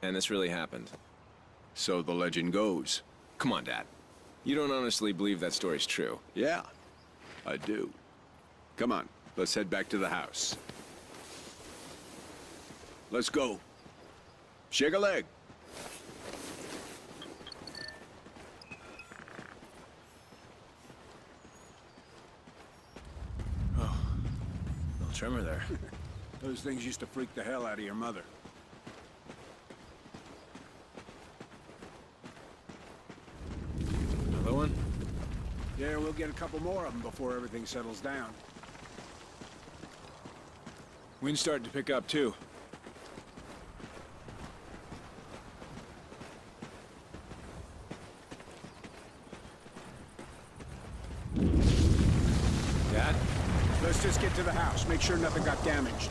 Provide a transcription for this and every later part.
And this really happened. So the legend goes. Come on, Dad. You don't honestly believe that story's true? Yeah, I do. Come on, let's head back to the house. Let's go. Shake a leg. Oh, little tremor there. Those things used to freak the hell out of your mother. Another one? Yeah, we'll get a couple more of them before everything settles down. Wind's starting to pick up, too. Dad? Let's just get to the house. Make sure nothing got damaged.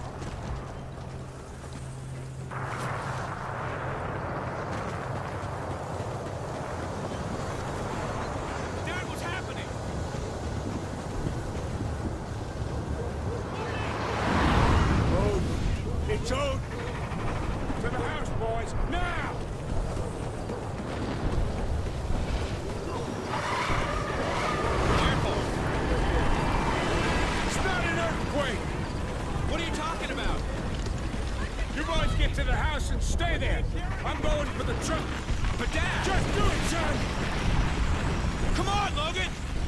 Dad, what's happening? Odin! It's Odin! To the house, boys! Now! Careful! It's not an earthquake! What are you talking about? You boys get to the house and stay there! I'm going for the truck! But Dad! Just do it, son! Come on, Logan!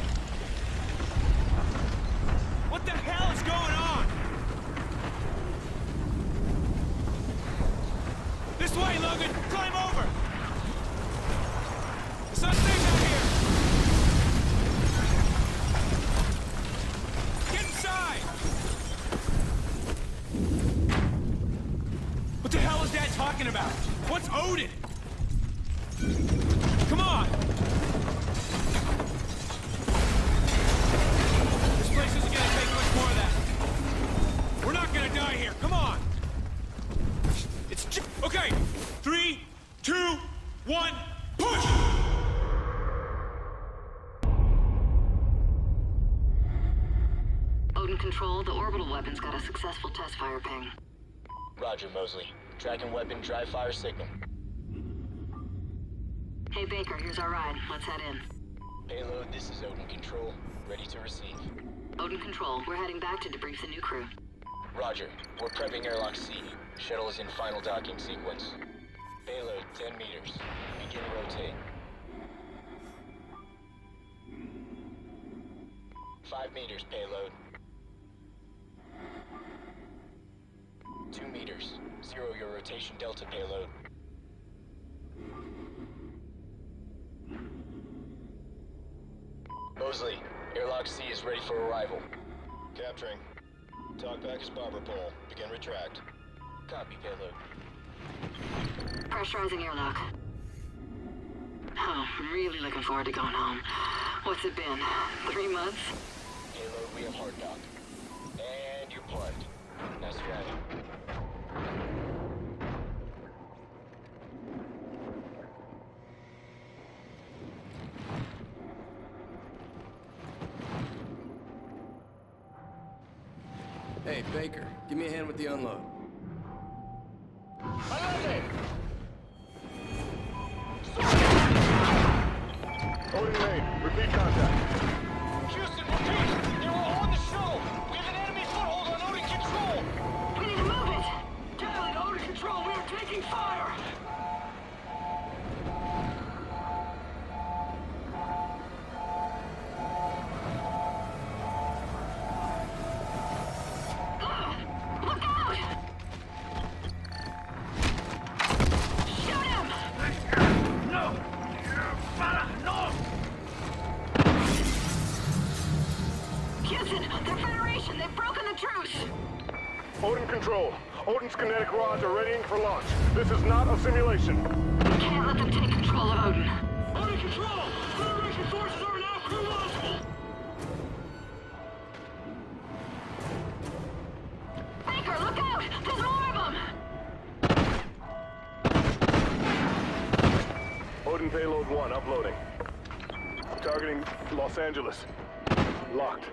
What the hell is going on? This way, Logan! Climb over! It's unsafe out here! Get inside! What the hell is Dad talking about? What's Odin? Come on! This place isn't gonna take much more of that. We're not gonna die here. Come on! It's okay. 3, 2, 1, push! Odin Control, the orbital weapon's got a successful test fire ping. Roger, Mosley. Tracking weapon, dry fire signal. Hey Baker, here's our ride. Let's head in. Payload, this is Odin Control. Ready to receive. Odin Control, we're heading back to debrief the new crew. Roger. We're prepping airlock C. Shuttle is in final docking sequence. Payload, 10 meters. Begin rotate. 5 meters, payload. 2 meters. 0 your rotation delta, payload. Mosley, airlock C is ready for arrival. Capturing. Talkback is barber pole. Begin retract. Copy, payload. Pressurizing airlock. Oh, I'm really looking forward to going home. What's it been? 3 months? Payload, we have hard dock. And you're parked. Nice driving. Hey, Baker, give me a hand with the unload. Odin main, repeat contact. Houston, repeat! They were on the shuttle! We have an enemy foothold on Odin Control! We need to move it! Dial to Odin Control, we are taking fire! Look out! Shoot him! No! No! Houston, the Federation, they've broken the truce! Odin Control. Odin's kinetic rods are readying for launch. This is not a simulation. We can't let them take control of Odin. Odin Control! Federation forces are now crew launchable! Baker, look out! There's more of them! Odin payload 1 uploading. Targeting Los Angeles. Locked.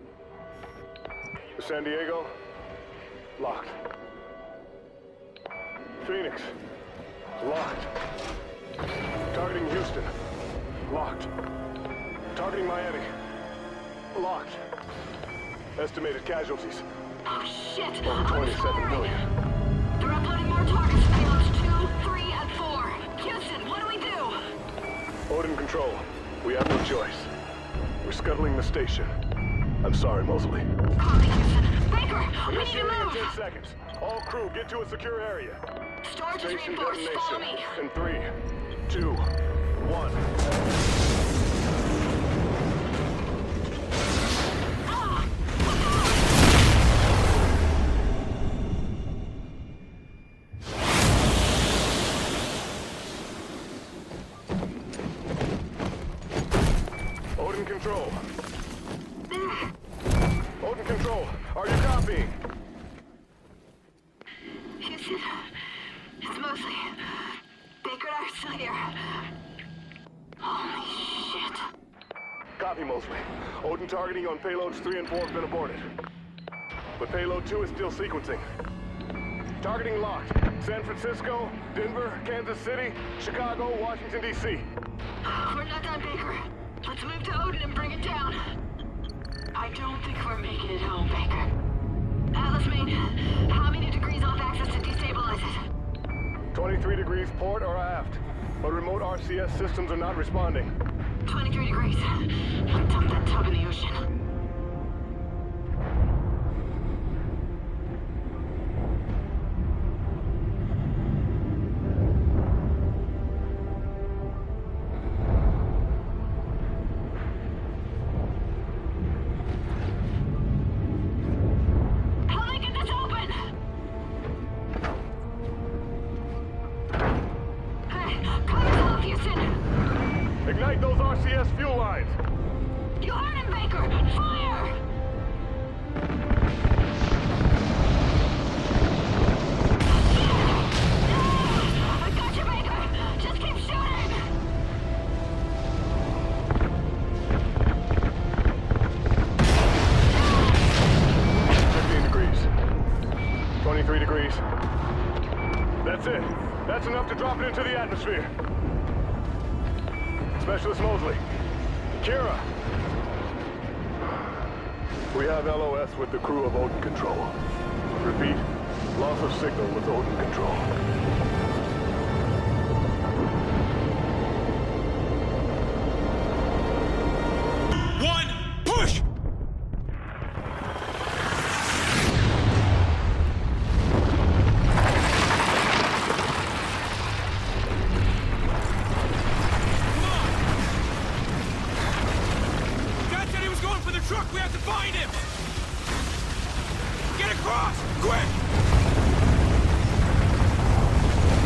San Diego. Locked. Phoenix. Locked. Targeting Houston. Locked. Targeting Miami. Locked. Estimated casualties. Oh, shit! Over 27 million. They're uploading more targets. Payloads 2, 3, and 4. Houston, what do we do? Odin Control. We have no choice. We're scuttling the station. I'm sorry, Mosley. Copy, Houston. Baker, we need to Initiating in move! 10 seconds. All crew, get to a secure area. Storage is Station reinforced. Follow detonation. me. In 3, 2, 1. Odin Control. Odin Control, are you copying? Houston, it's Mosley. Baker and I are still here. Holy shit. Copy, Mosley. Odin targeting on payloads 3 and 4 has been aborted. But payload 2 is still sequencing. Targeting locked. San Francisco, Denver, Kansas City, Chicago, Washington, D.C. We're not done, Baker. Let's move to Odin and bring it down. I don't think we're making it home, Baker. Atlas Main, how many degrees off axis to destabilize it? 23 degrees port or aft. But remote RCS systems are not responding. 23 degrees. I'll dump that tub in the ocean. How do I get this open? Hey, cover yourself, Houston! Ignite those RCS fuel lines. You heard him, Baker! Fire! I got you, Baker! Just keep shooting! 15 degrees. 23 degrees. That's it. That's enough to drop it into the atmosphere. Specialist Mosley. Kira. We have LOS with the crew of Odin Control. Repeat, loss of signal with Odin Control. One, push! Dad said he was going for the truck. We have to find him. Get across, quick!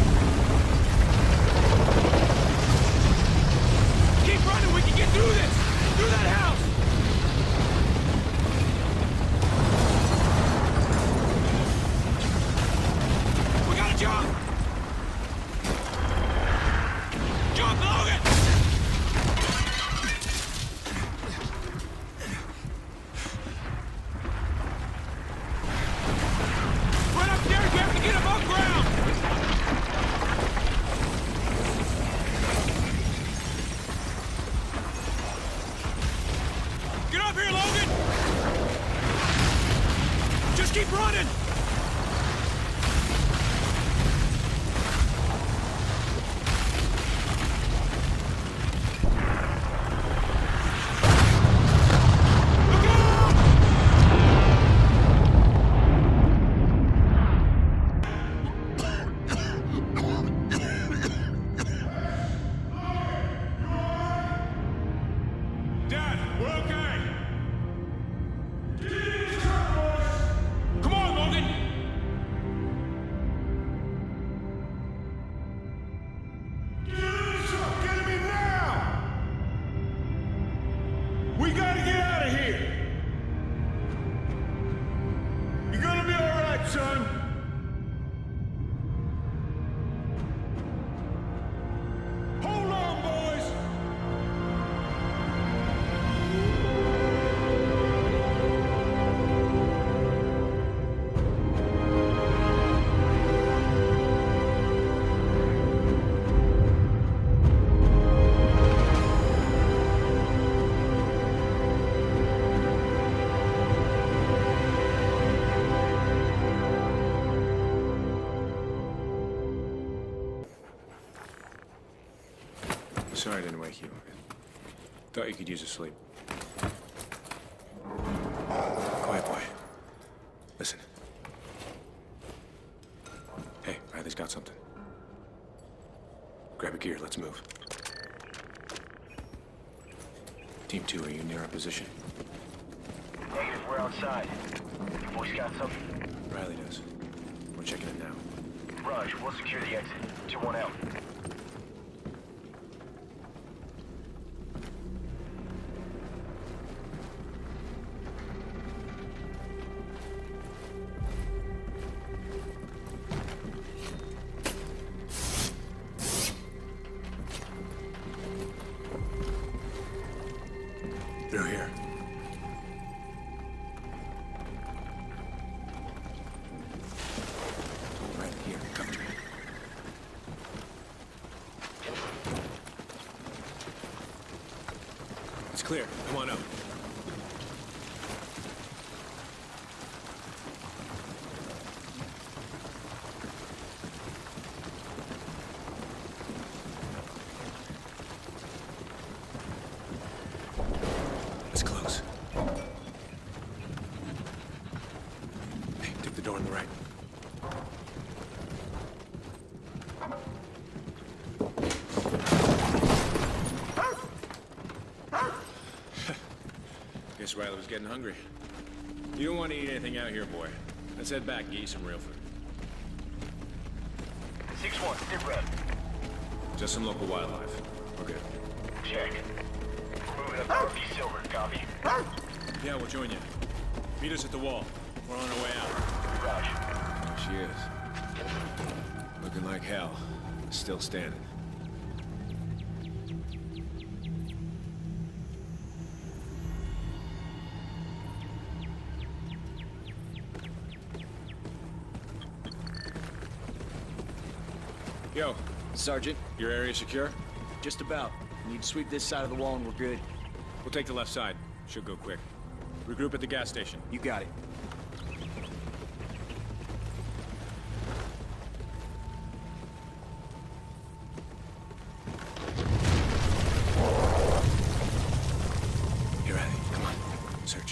Sorry I didn't wake you. Thought you could use a sleep. Quiet, boy. Listen. Hey, Riley's got something. Grab a gear, let's move. Team 2, are you near our position? Negative, we're outside. You boys got something? Riley does. We're checking it now. Raj, we'll secure the exit. 2-1 out. Through here. Right here, come to me. It's clear. Come on up. It's close. Hey, take the door on the right. Guess Riley was getting hungry. You don't want to eat anything out here, boy. Let's head back and get you some real food. 6-1, sit rep. Just some local wildlife. We're good. Check. Moving up North East Silver, copy. Yeah, we'll join you. Meet us at the wall. We're on our way out. Raj. There she is. Looking like hell. Still standing. Yo, Sergeant, your area secure? just about. Need to sweep this side of the wall and we're good. We'll take the left side. Should go quick. Regroup at the gas station. You got it. Here, Riley. Come on. Search.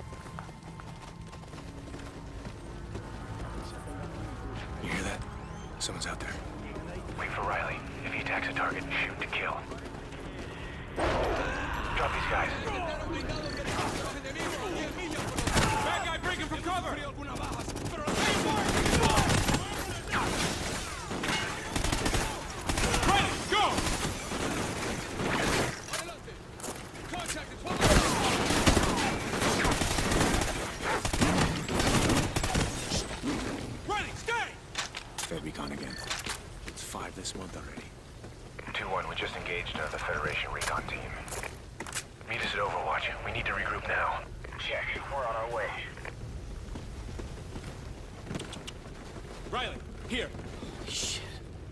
You hear that? Someone's out there. Wait for Riley. If he attacks a target, shoot to kill. Drop these guys. Bad guy breaking from cover! Riley, go! Riley, stay! They'll be gone again. It's 5 this month already. 2-1, we just engaged another Federation recon team. Meet us at Overwatch. We need to regroup now. Check. We're on our way. Riley, here. Shit.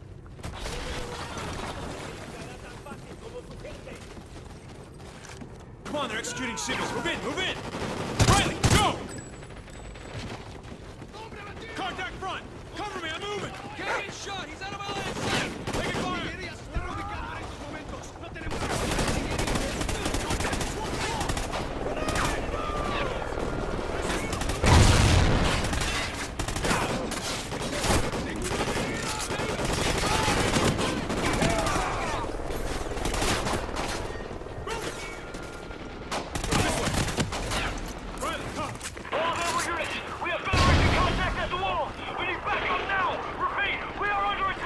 Come on, they're executing civvies. Move in, move in! Riley, go! Contact front! Cover me, I'm moving! Getting shot! He's out of my line of sight! Taking fire! Riley, come! All available units! We have Federation contact at the wall! We need backup now! Repeat, we are under attack!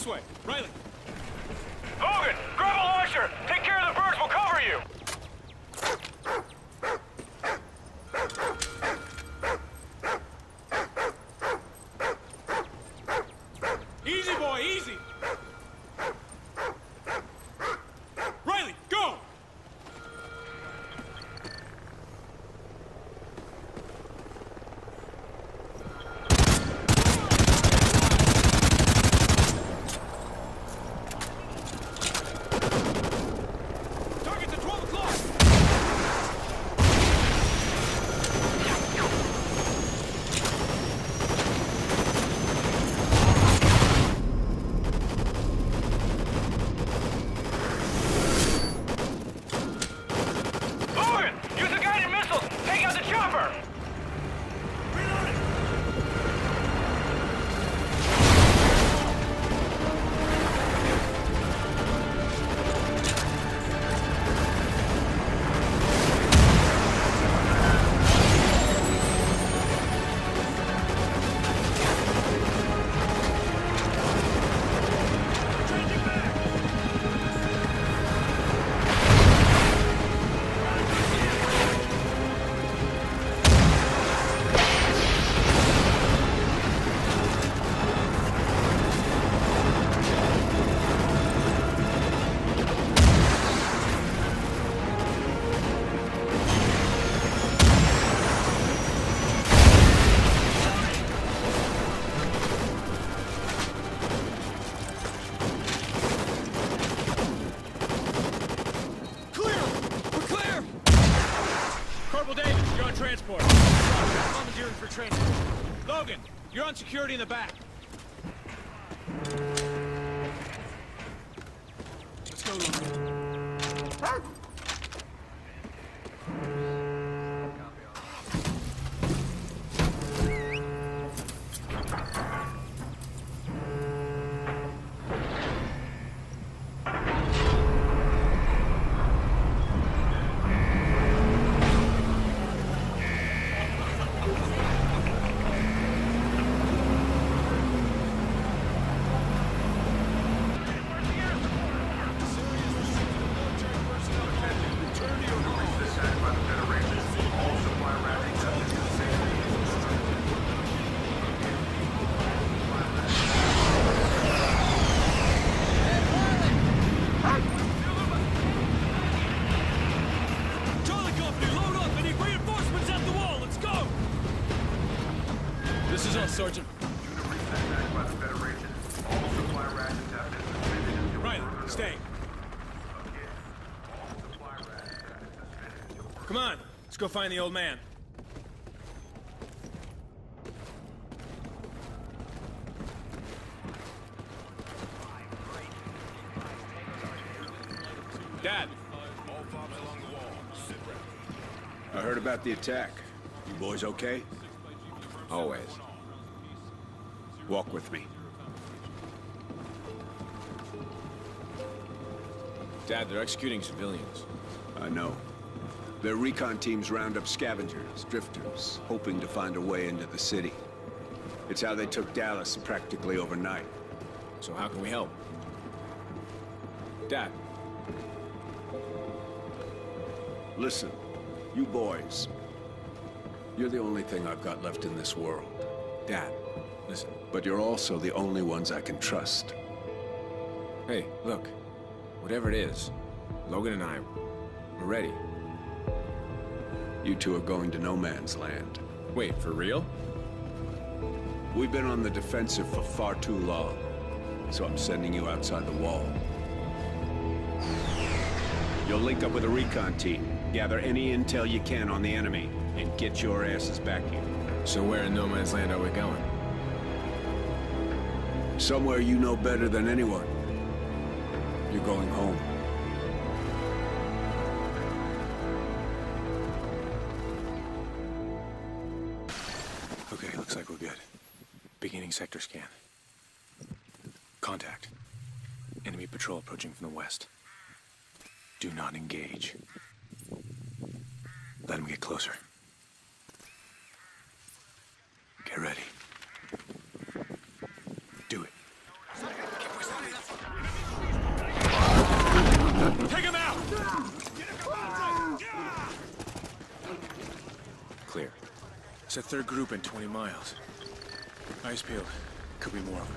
way. Riley. Logan, grab a launcher! Take care of the birds, we'll cover you! Easy, boy, easy! Riley, go! Target's at 12 o'clock! Logan, use the guided missiles! Take out the chopper! Clear! We're clear! Corporal Davis, you're on transport. Commandeering for training. Logan, you're on security in the back. Let's go, Logan. Charlie Company, load up! I need reinforcements at the wall! Let's go! This is us, Sergeant. Riley, stay. Come on, let's go find the old man. Dad. I heard about the attack. You boys okay? Always. Walk with me. Dad, they're executing civilians. I know. Their recon teams round up scavengers, drifters, hoping to find a way into the city. It's how they took Dallas practically overnight. So how can we help? Dad. Listen, you boys. You're the only thing I've got left in this world. Dad, listen. But you're also the only ones I can trust. Hey, look. Whatever it is, Logan and I, we're ready. You two are going to no man's land. Wait, for real? We've been on the defensive for far too long, so I'm sending you outside the wall. You'll link up with a recon team, gather any intel you can on the enemy, and get your asses back here. So where in no man's land are we going? Somewhere you know better than anyone. You're going home. Okay, looks like we're good. Beginning sector scan. Contact. Enemy patrol approaching from the west. Do not engage. Let him get closer. Get ready. Do it. third group in 20 miles. Eyes peeled. Could be more of them.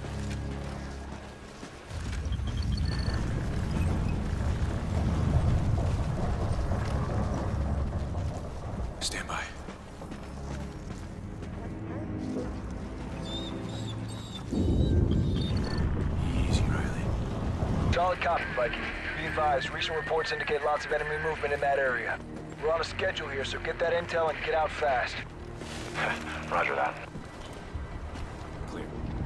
Stand by. Easy, Riley. Solid copy, Viking. Be advised, recent reports indicate lots of enemy movement in that area. We're on a schedule here, so get that intel and get out fast. Roger that. Clear.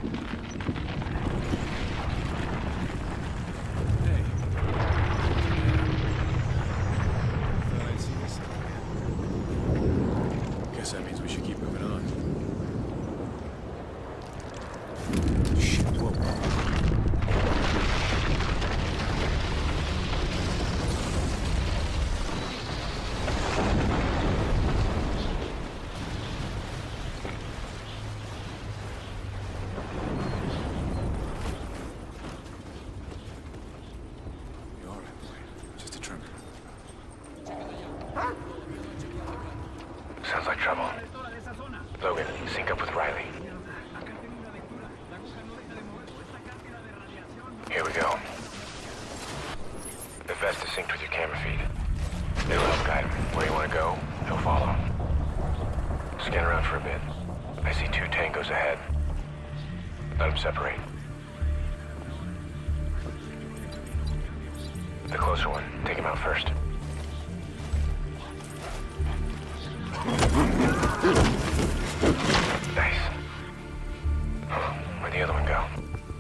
Thought I'd see this again. Guess that means we should keep moving on. Shit, whoa. Sounds like trouble. Logan, sync up with Riley. Here we go. The vest is synced with your camera feed. It'll help guide him. Where you want to go, he'll follow. Scan around for a bit. I see 2 tangos ahead. Let them separate. The closer one, take him out first. Nice. Where'd the other one go?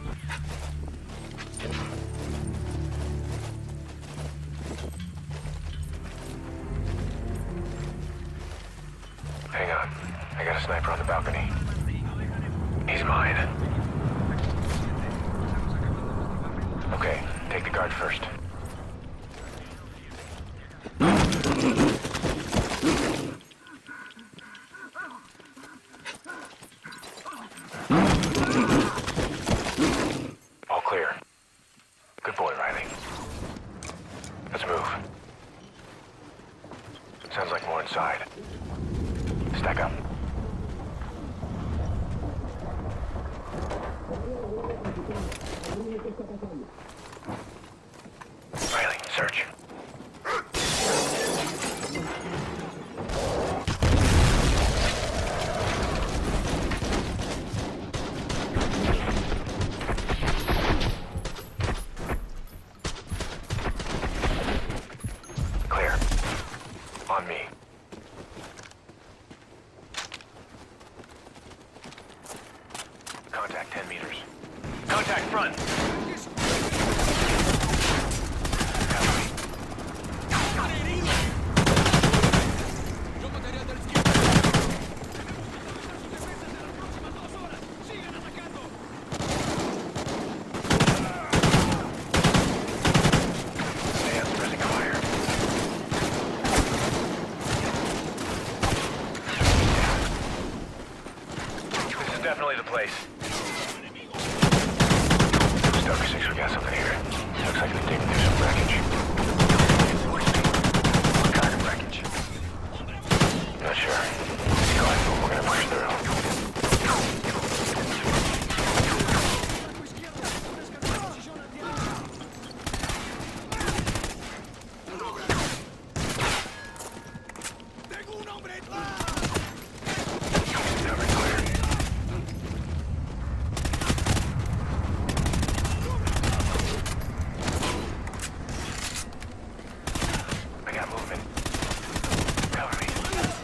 Hang on. I got a sniper on the balcony. He's mine. Okay, take the guard first. All clear. Good boy, Riley. Let's move. Sounds like more inside. Stack up. Riley, search. Clear. On me. Contact 10 meters. Contact front! Stan's pressing fire. This is definitely the place. Stoker 6, we got something here. Looks like they're digging through some wreckage. What kind of wreckage? Not sure. Go ahead, but we're gonna push through. Cover clear. I got movement. Cover me.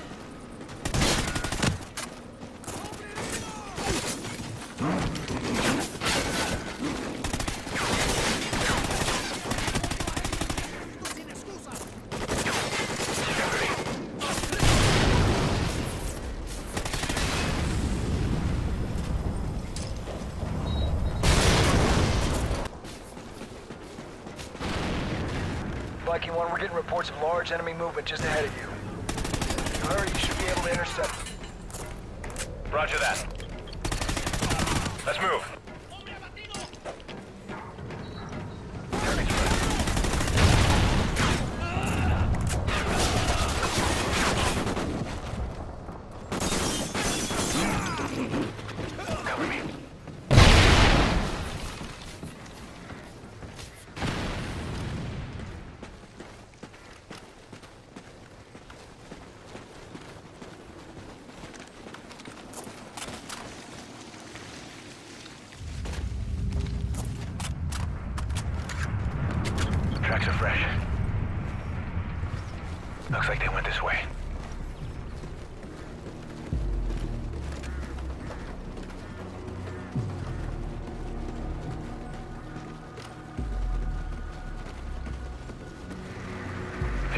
Cover me. Viking 1, we're getting reports of large enemy movement just ahead of you. If you hurry, you should be able to intercept them. Roger that. Let's move.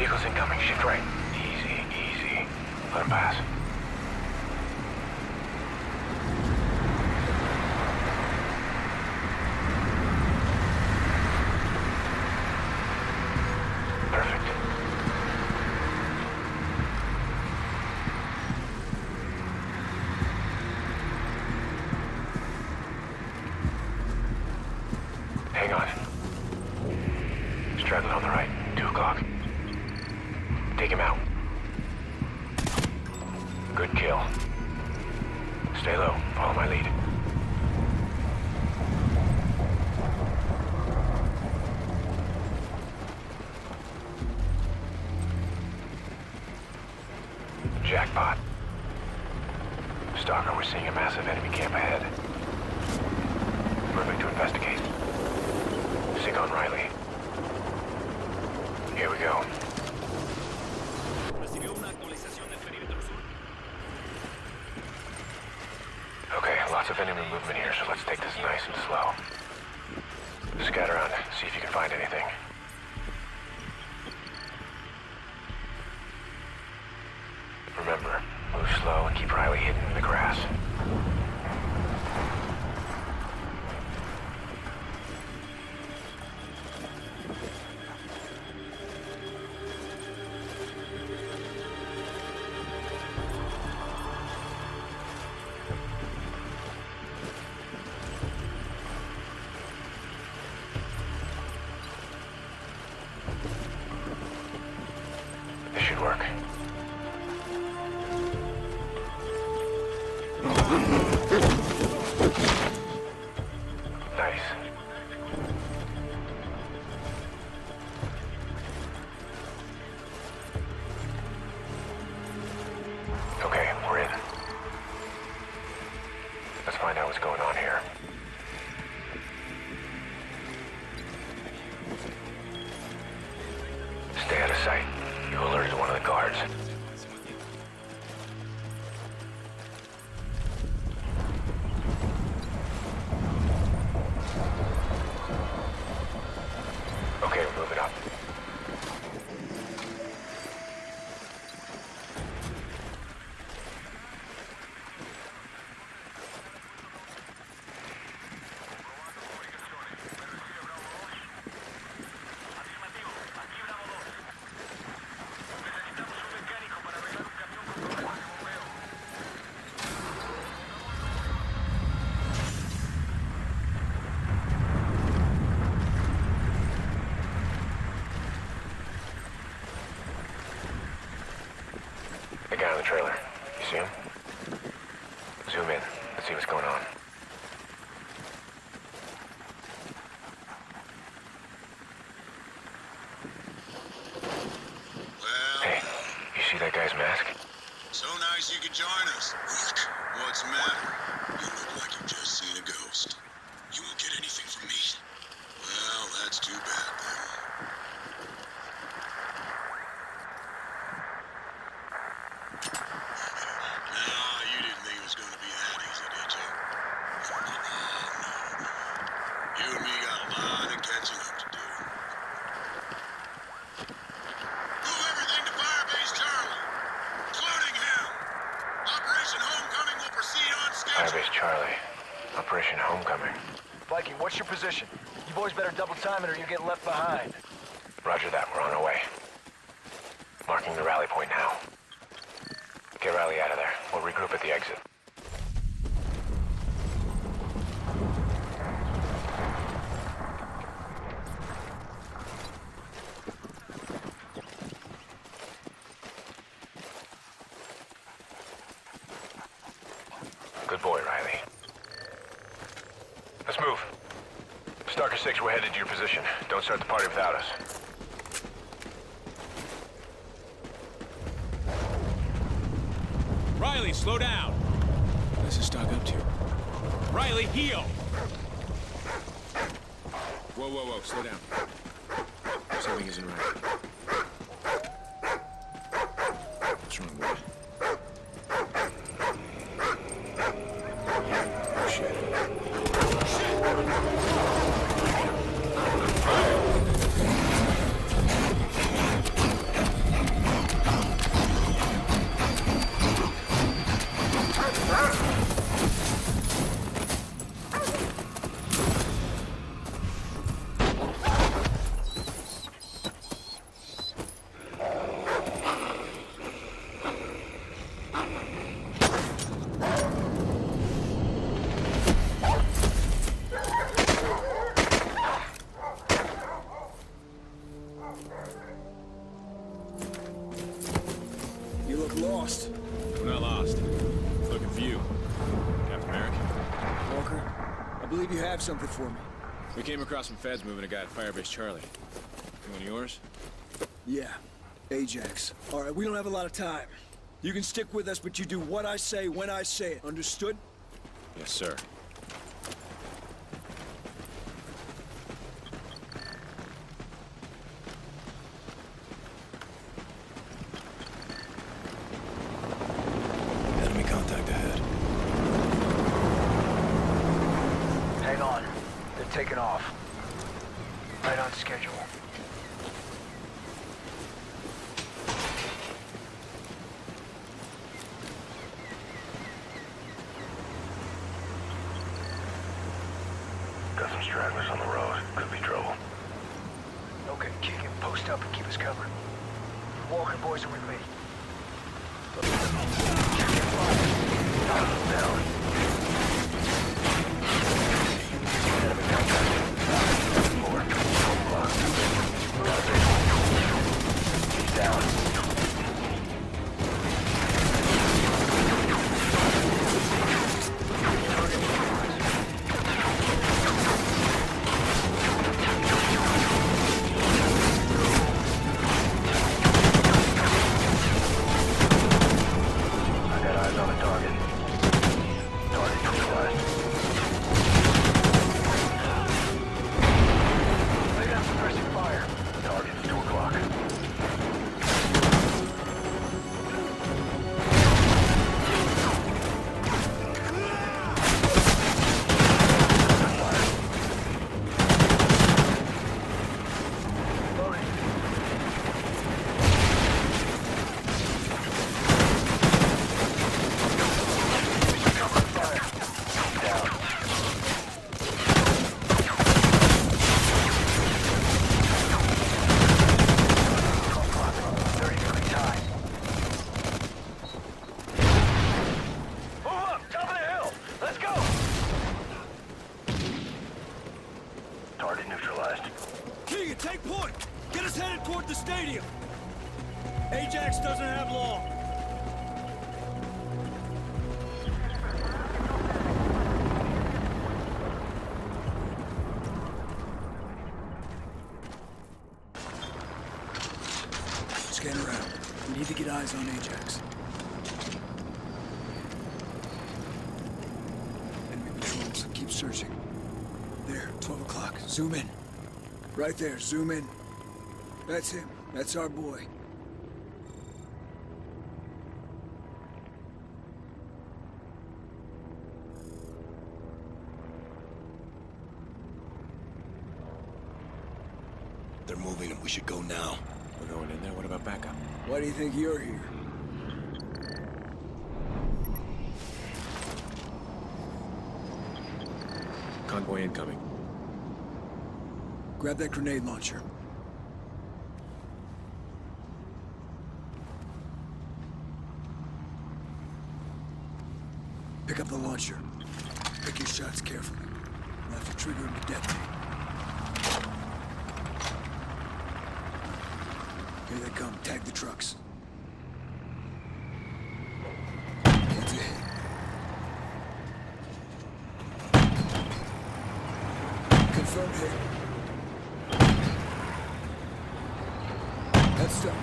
Vehicle's incoming. Shift right. Easy, easy. Let him pass. Perfect. Hang on. Straggling on the right. 2 o'clock. Take him out. Good kill. Stay low. Follow my lead. Jackpot. Stalker, we're seeing a massive enemy camp ahead. Moving to investigate. Sig on Riley. Here we go. Okay, lots of enemy movement here, so let's take this nice and slow. Scout around, see if you can find anything. Remember, move slow and keep Riley hidden in the grass. This should work. Nice. Okay, we're in. Let's find out what's going on here. Stay out of sight. You alerted one of the guards. Okay, we're moving up. The guy on the trailer. You see him? Zoom in. Let's see what's going on. Well, hey, you see that guy's mask? So nice you could join us. Look, what's the matter? You look like you've just seen a ghost. You won't get anything from me. Well, that's too bad then. You didn't think it was gonna be that easy, did you? No. You and me got a lot of catching up to do. Move everything to Firebase Charlie, including him. Operation Homecoming will proceed on schedule. Firebase Charlie. Operation Homecoming. Viking, what's your position? You boys better double time it or you get left behind. Roger that. We're on our way. Marking the rally point now. Get Riley out of there. We'll regroup at the exit. Good boy, Riley. Let's move. Stalker 6, we're headed to your position. Don't start the party without us. Riley, slow down. What's this dog up to? Riley, heel. Whoa, slow down. Something isn't right. What's wrong, boy? Oh, shit. believe you have something for me. We came across some feds moving a guy at Firebase Charlie. One of yours? Yeah, Ajax. All right, we don't have a lot of time. You can stick with us, but you do what I say when I say it. Understood? Yes, sir. Enemy contact ahead. Hang on. They're taking off. Right on schedule. Got some stragglers on the road. Could be trouble. Okay, Keegan, post up and keep us covered. Walker boys are with me. Down. Enemy contact. 4. Got a visual. He's down. Ajax doesn't have long. Scan around. We need to get eyes on Ajax. Enemy patrols. Keep searching. There, 12 o'clock. Zoom in. Right there, zoom in. That's him. That's our boy. They're moving and we should go now. We're going in there? What about backup? Why do you think you're here? Convoy incoming. Grab that grenade launcher. Pick up the launcher. Pick your shots carefully. We'll have to trigger him to detonate. Here they come. Tag the trucks. That's it. Confirmed hit. That's done.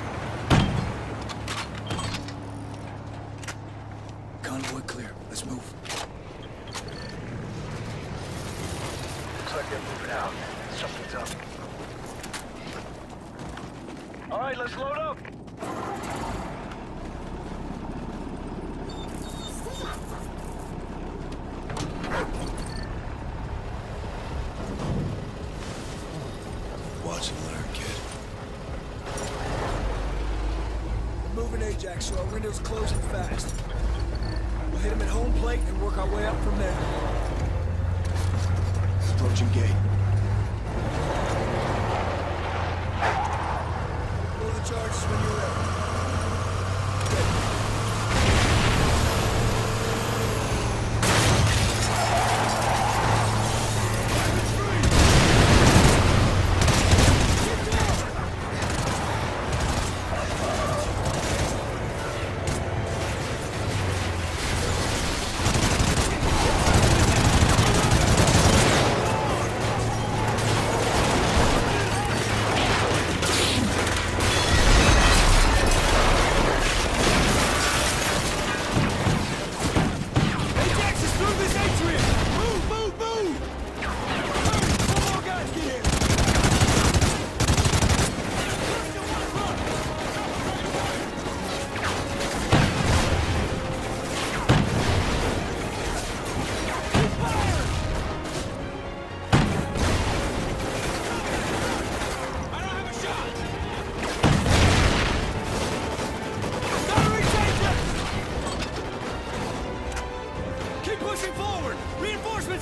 Convoy clear. Let's move. Looks like they're moving out. Something's up. All right, let's load up. Watch and learn, kid. We're moving Ajax, so our window's closing fast. We'll hit him at home plate and work our way up from there. Approaching gate. Roll the charges when you're ready.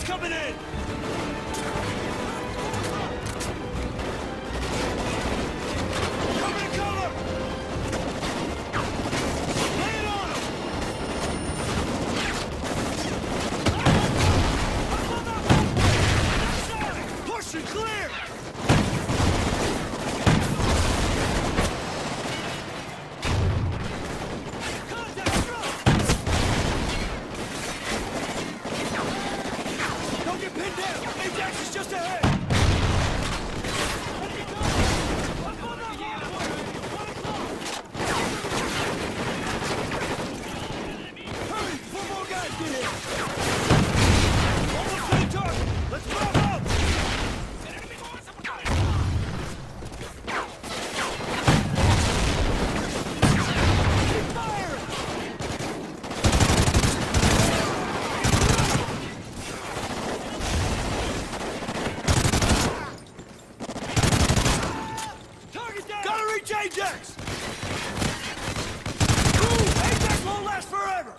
coming in! Cover to cover! Lay it on him! Push and clear! Don't get pinned down! Ajax is just ahead! Hurry, before more guys get here! Almost to the target! Let's move up! Keep firing! Target down! Gotta reach Ajax! Move! Ajax won't last forever!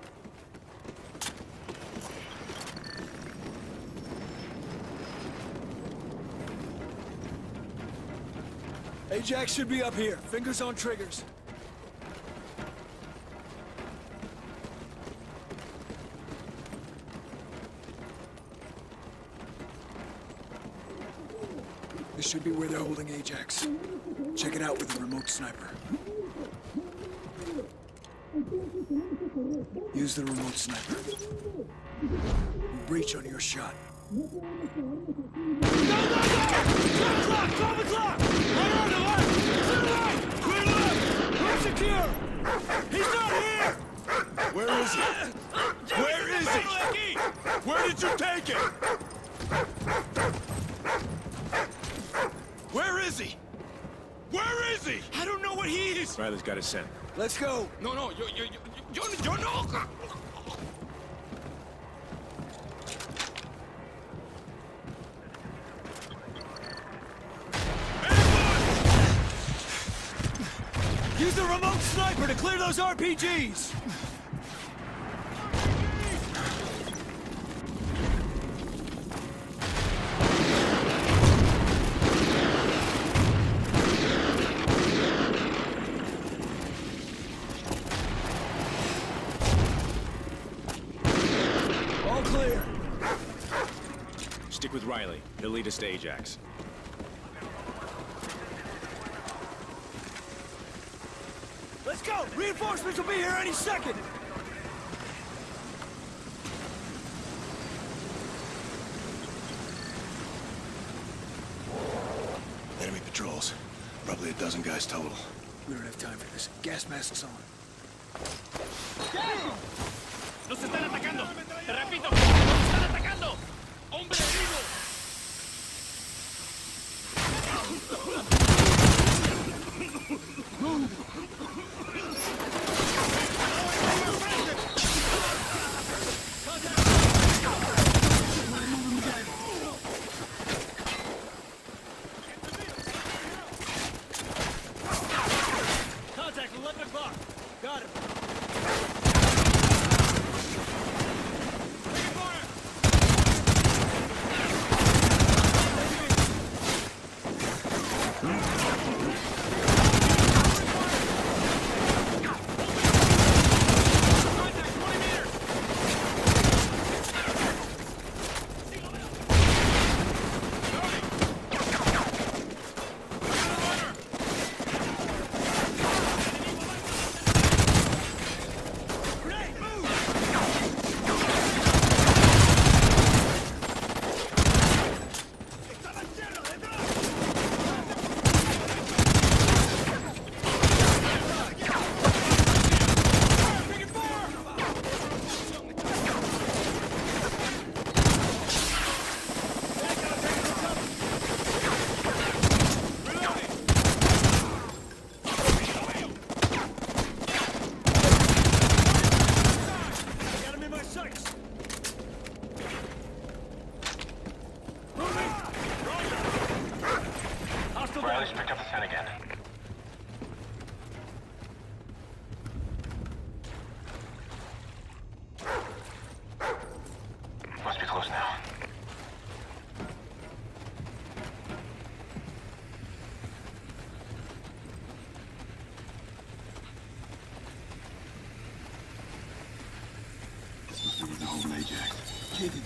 Ajax should be up here. Fingers on triggers. This should be where they're holding Ajax. Check it out with a remote sniper. Use the remote sniper. Breach on your shot. Go, go, go! 12 o'clock! 12 o'clock! Right on the left! To the right! Clear left! We're secure! He's not here! Where is he? Where is he? Where did you take him? Where is he? Where is he? I don't know what he is. Riley's got his scent. Let's go! No, no, yo no. Use the remote sniper to clear those RPGs! All clear. Stick with Riley. He'll lead us to Ajax. Let's go! Reinforcements will be here any second! Enemy patrols. Probably a dozen guys total. We don't have time for this. Gas masks on. Nos están atacando. Te repito, nos están atacando. Hombre herido. Contact 11 o'clock. Got him. Taking fire!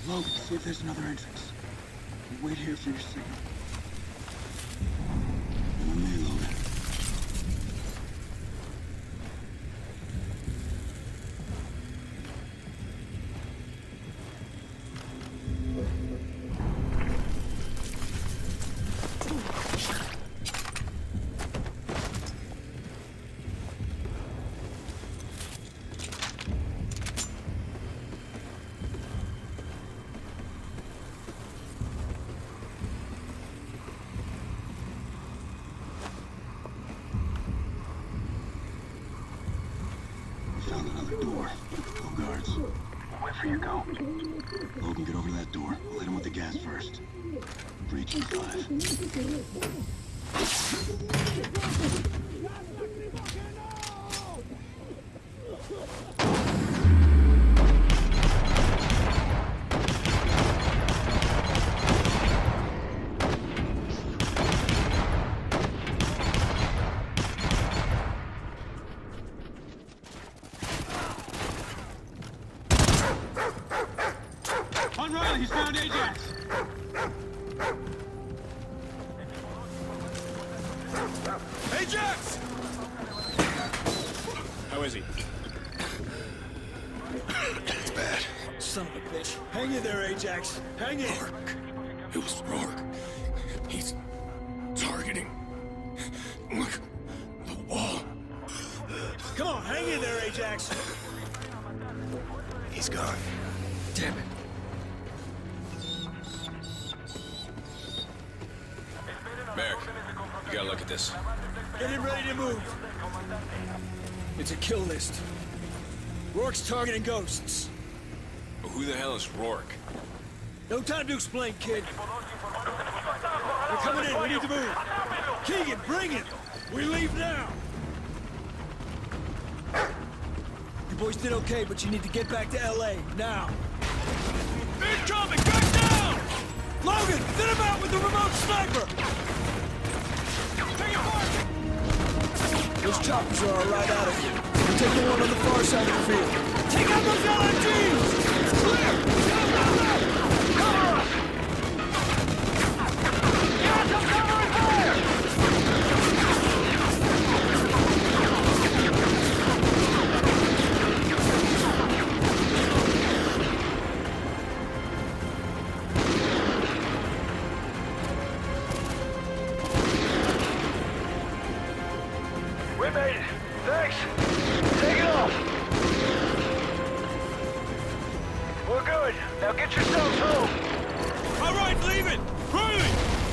Logan, see if there's another entrance. You wait here for your signal. On me, Logan. Found another door. No guards. Wherever you go. Logan, get over to that door. We'll hit him with the gas first. Breach in 5. On Riley, he's found Ajax! Ajax! How is he? It's bad. Son of a bitch. Hang in there, Ajax. Hang in. Rourke. It was Rourke. He's targeting. Look. The wall. Come on, hang in there, Ajax. He's gone. Damn it. Merrick, you gotta look at this. Get him ready to move. It's a kill list. Rourke's targeting ghosts. But who the hell is Rourke? No time to explain, kid. They're coming in. We need to move. Keegan, bring it. We leave now. You boys did okay, but you need to get back to L.A. now. Incoming! Back down! Logan, thin him out with the remote sniper! Those choppers are right out of here. We're taking one on the far side of the field. Take out those LMGs! It's clear! Go, go, go! Cover us! Give us some cover and fire! We made it. Thanks. Take it off. We're good. Now get yourselves home. All right, leave it! Riley!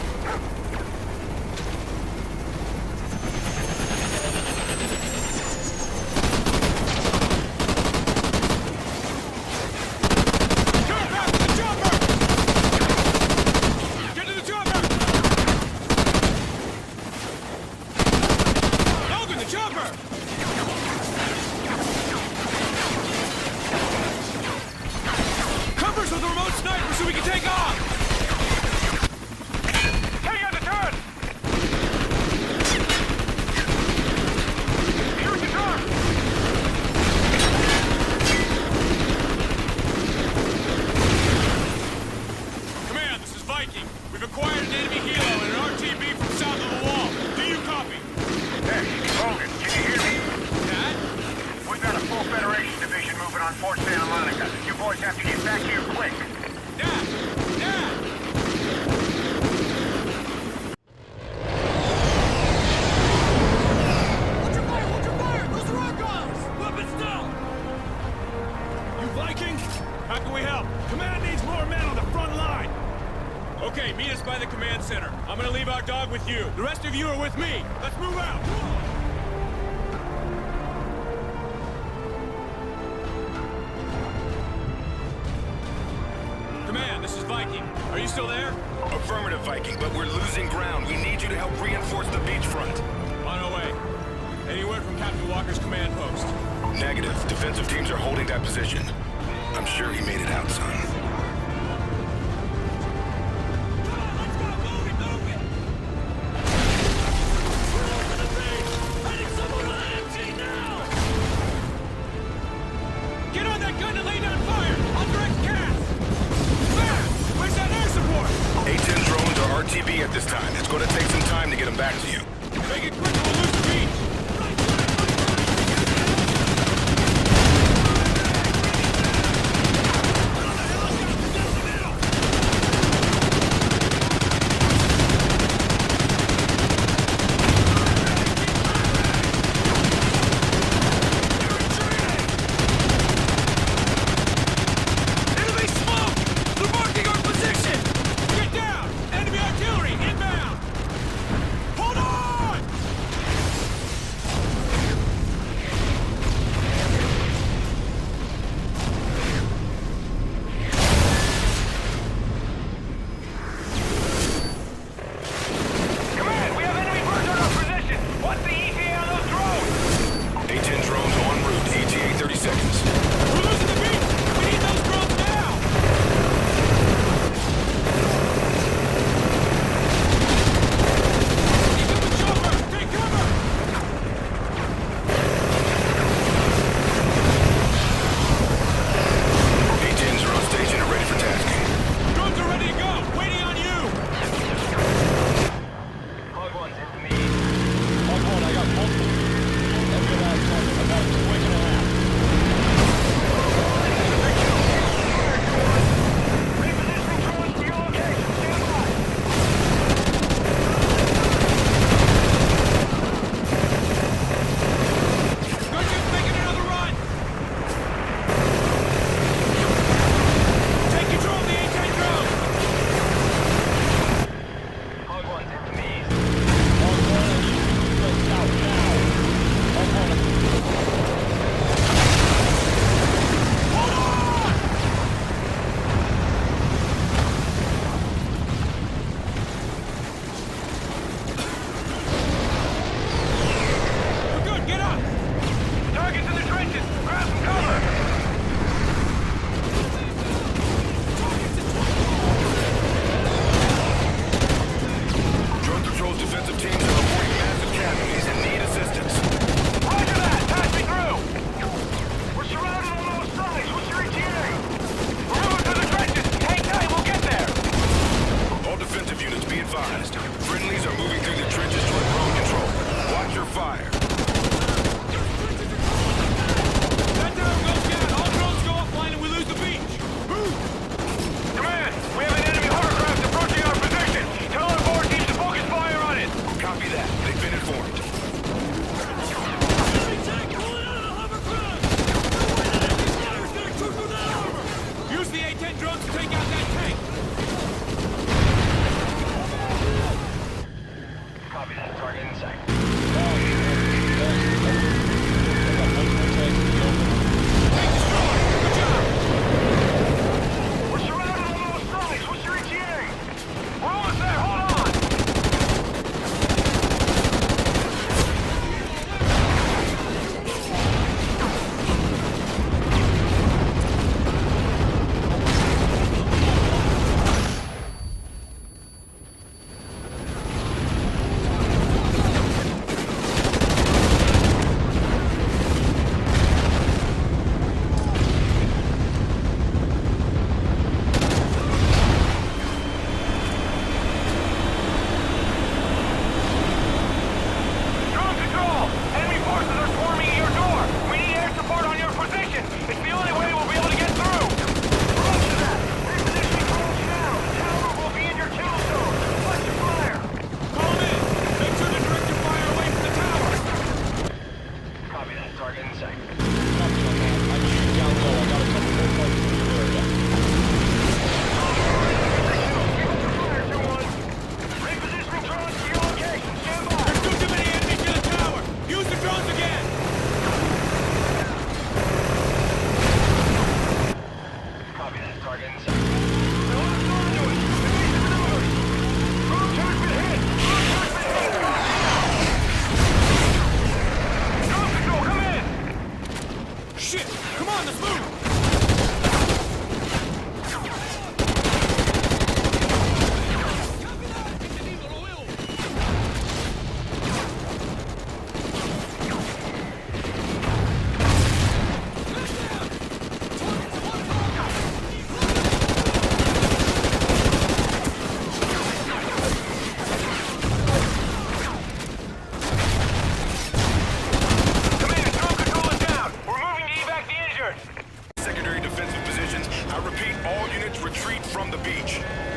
Turn back to the chopper! Get to the chopper! Logan, the chopper! Covers with the remote sniper so we can take off! Take out the turret! Shoot the turret! Command, this is Viking. We've acquired an enemy helo and an RTB from south of the wall. Do you copy? Hey, Logan, can you hear me? Dad? We've got a full Federation division moving on Fort Santa Monica. You boys have to get back here quick. Dad! Dad! Hold your fire! Hold your fire! Those are our guns! Weapons down! You Viking? How can we help? Command needs more men on the front line! Okay, meet us by the command center. I'm gonna leave our dog with you. The rest of you are with me. Let's move out! Command, this is Viking. Are you still there? Affirmative, Viking, but we're losing ground. We need you to help reinforce the beachfront. On our way. Any word from Captain Walker's command post? Negative. Defensive teams are holding that position. I'm sure he made it out, son. Get on that gun and lay down fire! I'll direct gas! this time. It's gonna take some time to get them back to you. Make it quick or we'll lose the beach! I repeat, all units retreat from the beach.